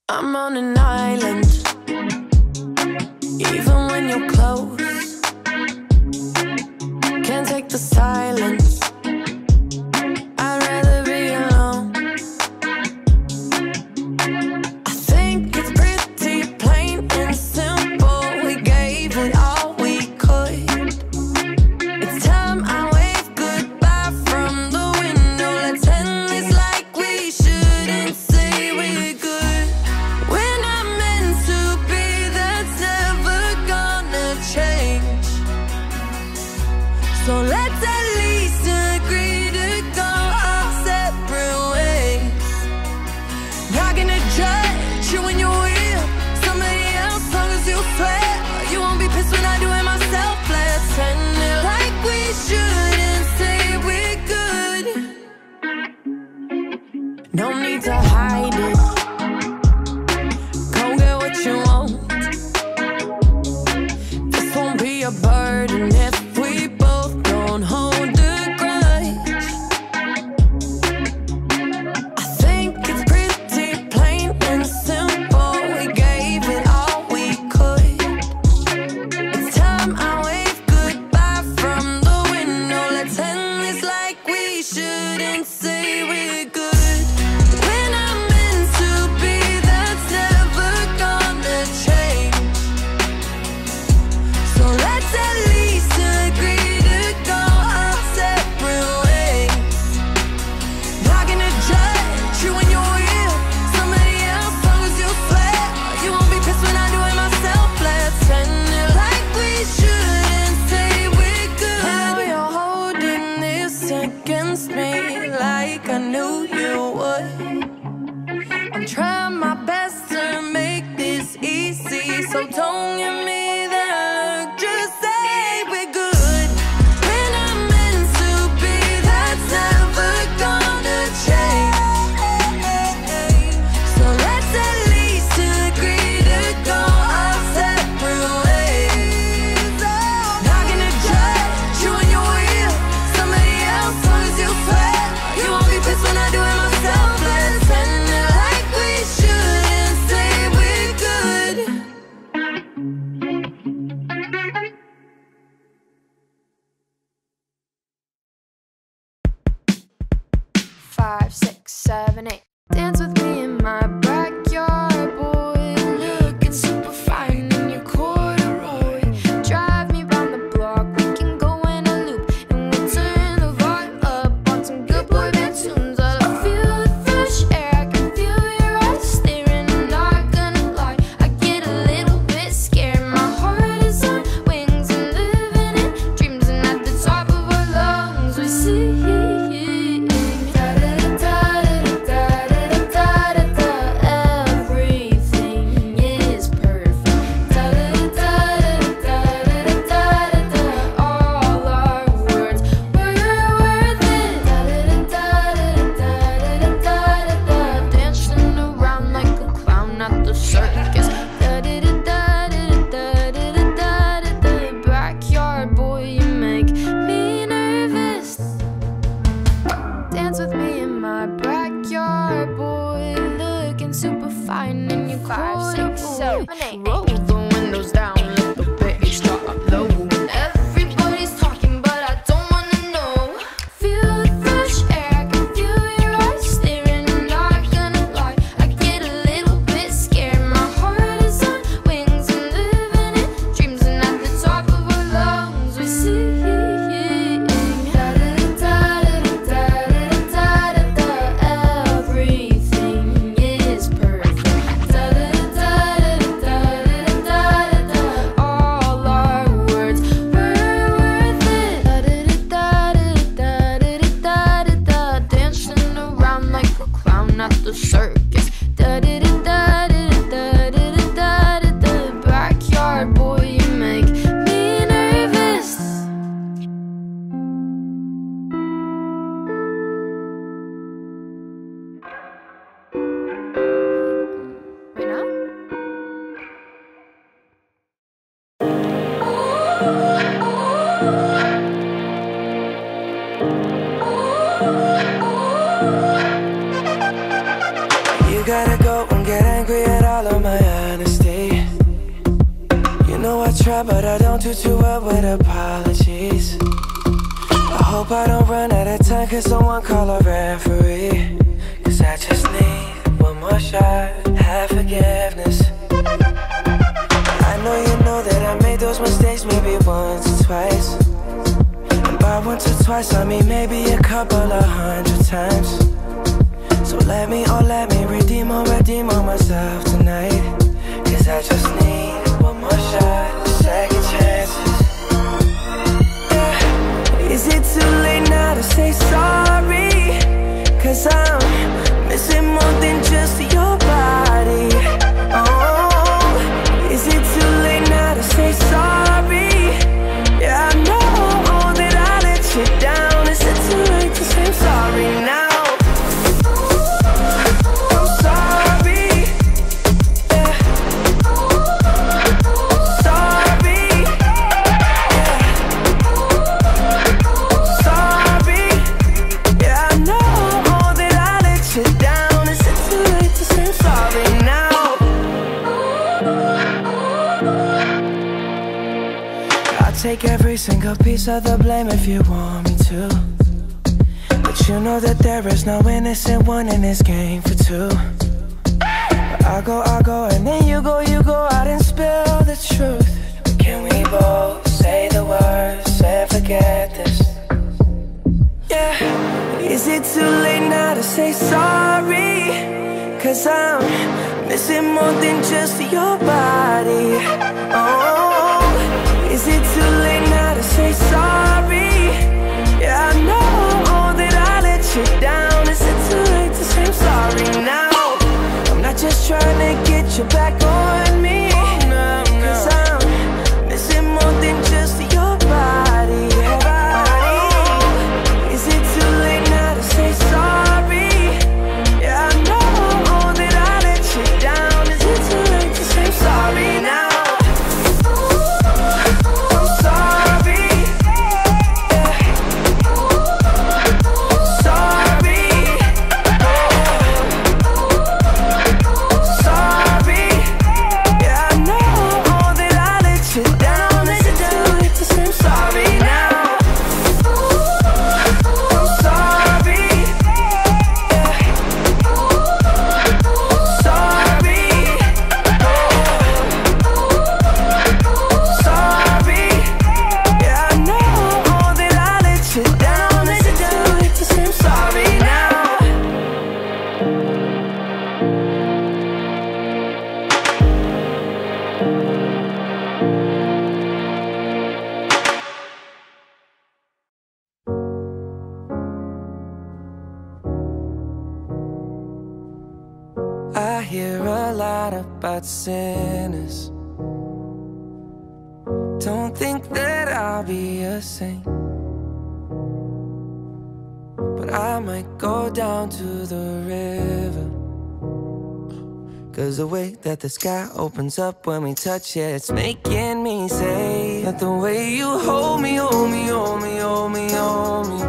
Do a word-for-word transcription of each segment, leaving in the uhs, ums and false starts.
I'm on an island, even when you're close. Can't take the silence, I'd rather be alone. I think it's pretty plain and simple. We gave it all we could. It's time I wave goodbye from the window. Let's end this like we shouldn't say we're good. We're not meant to be, that's never gonna change. So let's at least agree to go our separate ways. Not gonna judge you when you're with somebody else, long as you swear you won't be pissed when I do it myself. Let's end it like we shouldn't say we're good. No need to hide it, go get what you want. This won't be a burden if we both don't hold a grudge. I think it's pretty plain and simple. We gave it all we could. It's time I wave goodbye from the window. Let's end this like we shouldn't say we're good. We're not meant to be, that's never gonna change. So let's at least agree to go our separate ways. Not gonna judge you when you're with somebody else, long as you swear you won't be pissed when I do it myself. Let's end it like we shouldn't say we're good. Now you're holding this against me like I knew you would. I'm trying my best to make this easy, so don't give me that look, just say we're good. We're not meant to be, that's never gonna change. So let's at least agree to go our separate ways. Not gonna judge you when you're with somebody else, long as you swear you won't be pissed when I do it myself. Let's end it like we shouldn't say we're good. Five, six, seven, eight. Dance with me in my backyard, boy. Looking super fine in your corduroy. Drive me round the block, we can go in a loop, and we'll turn the volume up on some good boy band tunes. I feel the fresh air, I can feel your eyes staring. I'm not gonna lie, I get a little bit scared. My heart is on wings and living in dreams, and at the top of our lungs we sing. Everything is perfect. All our words were worth it. Dancing around like a clown at the circus. Backyard boy, you make me nervous. Dance with me in my backyard, boy. Looking super fine in your Five, six, corduroy. seven, eight. Roll the windows down, let the bass drop low. Everybody's talking, but I don't wanna know. Feel the fresh air, I can feel your eyes staring. I'm not gonna lie, I get a little bit scared. My heart is on wings and living in dreams, and at the top of our lungs we sing. Everything is perfect. All our words were worth it. Dancing around like a clown at the circus. Backyard boy, you make me nervous. Right now? You gotta go and get angry at bad, but I don't do too well with apologies. I hope I don't run out of time, cause someone call a referee. Cause I just need one more shot, have forgiveness. I know you know that I made those mistakes maybe once or twice. And by once or twice I mean maybe a couple of hundred times. So let me, oh let me redeem or redeem on myself tonight. Cause I just need one more shot, second chances. Yeah. Is it too late now to say sorry? Cause I'm missing more than just your body. Oh, is it too late now to say sorry? Yeah, I know that I let you down. Is it too late to say I'm sorry now? Take every single piece of the blame if you want me to. But you know that there is no innocent one in this game for two. But I go, I go, and then you go, you go out and spill the truth. But can we both say the words and forget this? Yeah. Is it too late now to say sorry? Cause I'm missing more than just your body. Oh, is it too late now to say sorry? Yeah, I know that I let you down. Is it too late to say I'm sorry now? I'm not just trying to get you back on me. Cause I'm missing more than just your body. Oh, is it too late now to say sorry? Yeah, I know that I let you down. Is it too late to say I'm sorry now? I hear a lot about sinners. Don't think that I'll be a saint, but I might go down to the river. Cause the way that the sky opens up when we touch it, it's making me say that the way you hold me, hold me, hold me, hold me, hold me,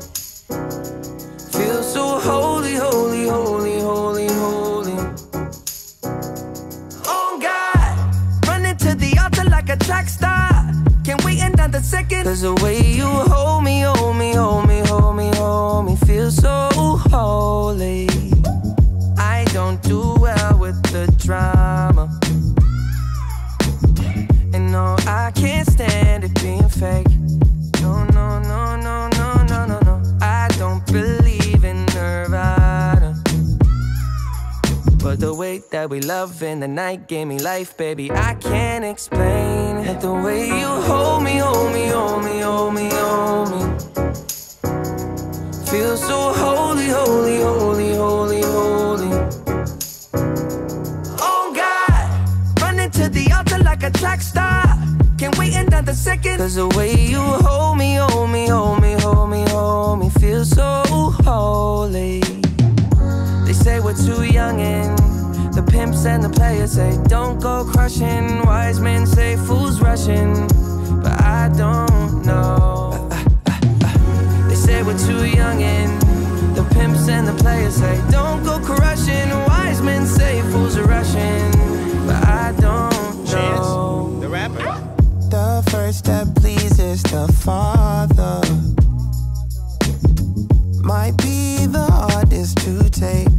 feels so holy, holy, holy, holy, holy. Like a track star, can't wait another second. Cause the way you hold me, hold me, hold me, hold me, hold me, feels so holy. I don't do well with the drama, and no, I can't stand it being fake. No, no, no, no, no, no, no, no. I don't believe in Nirvana, but the way that we love in the night gave me life, baby. I can't explain it. The way you hold me, hold me, hold me, hold me, hold me, feels so holy, holy, holy, holy, holy. Oh God, running to the altar like a track star, can't wait another second. Cause the way you hold me, hold me, hold me, hold me, hold me, feels so holy. They say we're too young and the pimps and the players say don't go crushing. Wise men say fools rushing, but I don't know. They say we're too young and the pimps and the players say don't go crushing. Wise men say fools are rushing, but I don't know. Chance, the rapper. touch that pleases the Father might be the hardest to take.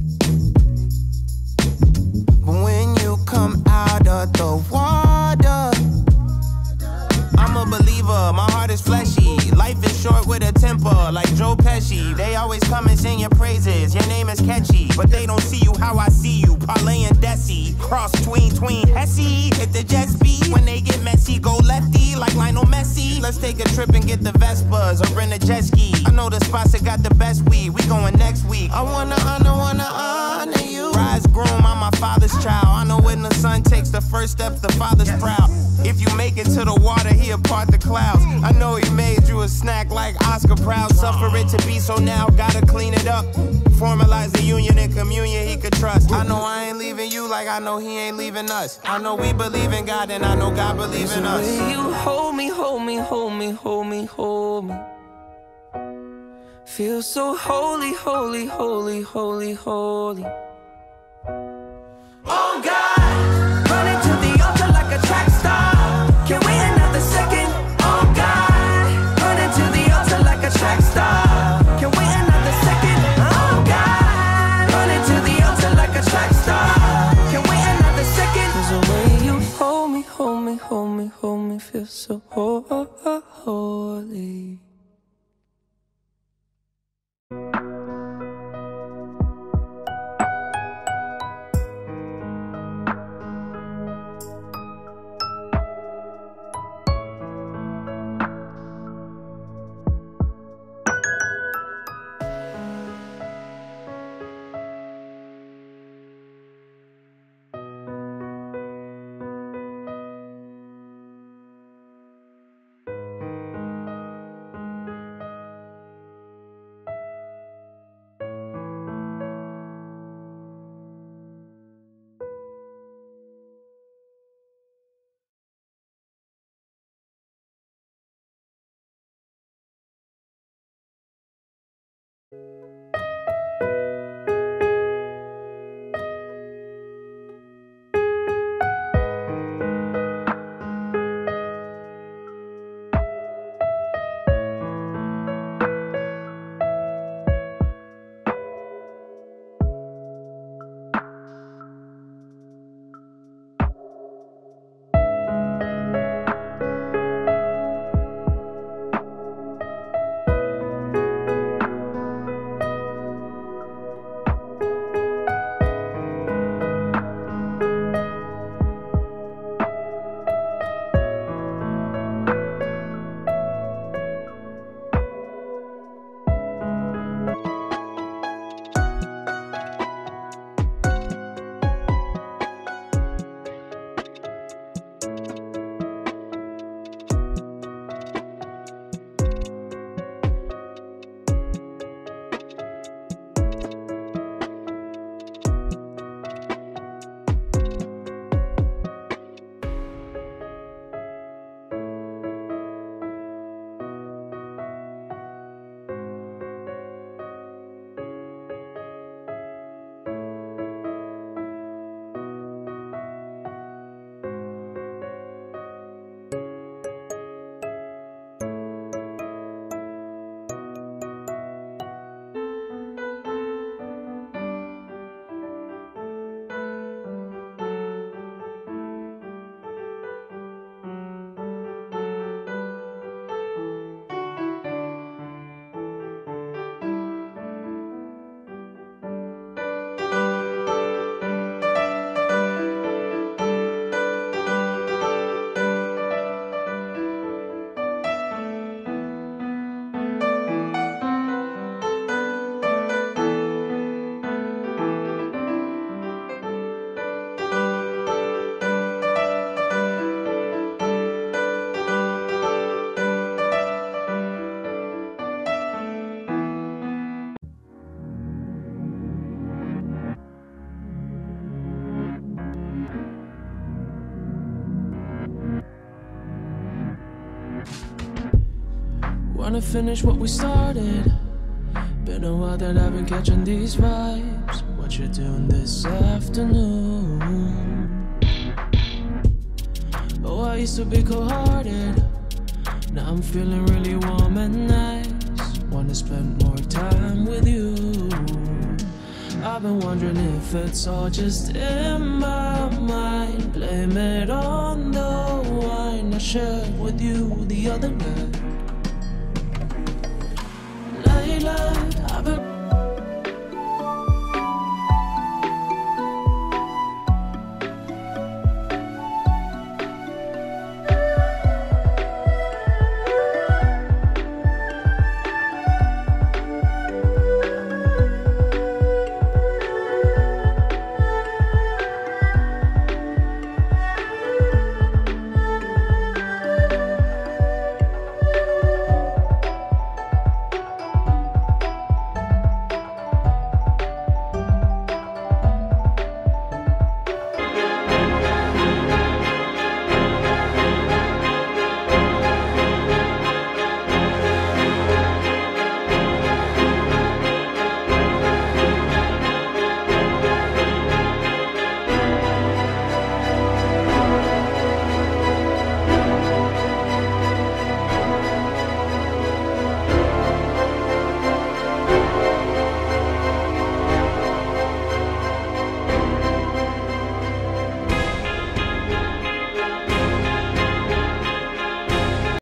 But when you come out of the water, I'm a believer, my heart is fleshy. Life is short with a temper, like Joe Pesci. They always come and sing your praises, your name is catchy, but they don't see you how I see you, Parlay and Desi. Cross tween, tween, Hesse, hit the jet speed. When they get messy, go lefty, like Lionel Messi. Let's take a trip and get the Vespas, or rent a jet ski. I know the spots that got the best weed, we going next week. I wanna honor, wanna honor you. Rise groom, I'm my father's child. I know when the son takes the first step, the father's proud. If you make it to the water, he'll part the clouds. I know he made you a snack like Oscar Proud. Suffer it to be, so now gotta clean it up. Formalize the union and communion he could trust. I know I ain't leaving you like I know he ain't leaving us. I know we believe in God and I know God believes in us. The way you hold me, hold me, hold me, hold me, hold me. Feel so holy, holy, holy, holy, holy. Oh God, running to the altar like a track star. Can we another second? Oh God, running to the altar like a track star. Can we another second? Oh God, running to the altar like a track star. Can we another second? Cause the way you hold me, hold me, hold me, hold me, feel so holy. Wanna finish what we started. Been a while that I've been catching these vibes. What you doing this afternoon? Oh, I used to be cold-hearted. Now I'm feeling really warm and nice. Wanna spend more time with you. I've been wondering if it's all just in my mind. Blame it on the wine I shared with you the other night.